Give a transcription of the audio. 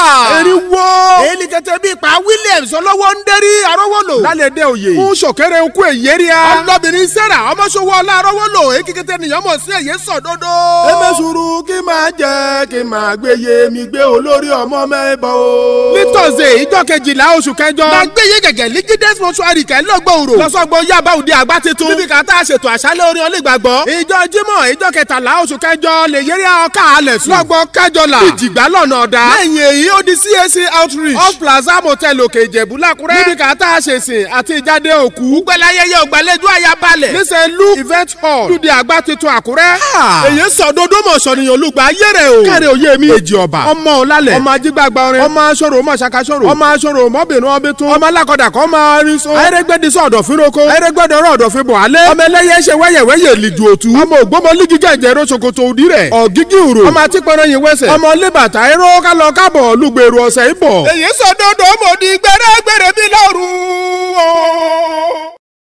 eriwo. èyí kẹtẹ bíi pa Williams ọlọ́wọ́ ń dérí arọ́wọ́lò. lálẹ́ dẹ́ òye. fún sọ̀kẹ́rẹ́ okú èyẹ́ríà. ọlọ́bìnrin sẹ́ra ọmọṣowó ọlá arọ́wọ́lò èyí kẹtẹ nìyẹn mọ̀ sí èyí sọ̀dodo. emesuru kí máa jẹ kí máa gbé ye mi gbé olórí ọmọ mẹ́bọ̀ o. ní tọ́sídẹ̀ẹ́ ìjọ kejìlá oṣù kẹjọ. máa gbé ye gẹ̀gẹ̀ ligides mọ́ṣúárì kẹ́lọ́gbọ̀ọ́rọ̀. lọ́sọ̀gbọ̀ yaba òde àgbà tuntun. níbi ká tá a ṣètò àṣálẹ́ orin ọlẹ́gbàgbọ́. ìjọ jímọ̀ ìjọ kẹtàlá oṣù kẹjọ lè yẹrí ọkà alẹ̀ sùn. lọ́gbọ̀n kẹjọlá. ìjìgbá lọ́nà ọ̀dà. lẹ́yìn èyí ó di CAC outreach. off plaza motel òkè ìjẹ̀bú lákúrẹ́. níbi ká tá a ṣe sìn àti ìjáde òkú. gbẹ̀lẹ̀ ayẹyẹ ògbàlejò àyàbalẹ̀. níṣẹ́ lu event hall. lùdí àgbà tuntun àkúrẹ́. èyí sọ̀dodo mọ̀ sọ̀nìyàn olùgbà yẹrẹ o. kẹrẹ òye mi. èjì ọba. ọmọ ọ̀làlẹ̀. ọmọ ajígbàgbà ọrin. ọmọ aṣọ́rò ọmọ ṣàkàṣọ́rò. ọmọ aṣọ́rò ọmọbìnrin ọbẹ̀tún. ọmọ alákọ̀dà kọ́ máa rin so. ayérégbèdìsọ ọ̀dọ̀fin roko. ayérégbèdọ̀rọ̀ ọ̀dọ̀fin bọ̀ alẹ́. ọmọ ẹlẹ́yẹ ṣe wẹ́yẹ̀wẹ́yẹ̀ lìdù òtú. ọmọ ògbómọlígì gẹ̀jẹ̀ roṣokoto òdì rẹ̀. ọ̀gígì òrò. ọmọ àtìpẹ̀rẹ̀ yìí wẹsẹ̀. ọmọ lébàtà ẹ̀rọ kálọ̀ kábọ̀ lùgbèrò ọ̀sẹ̀ ìbọ̀. èyí sọ dodo mo di gbẹrẹ.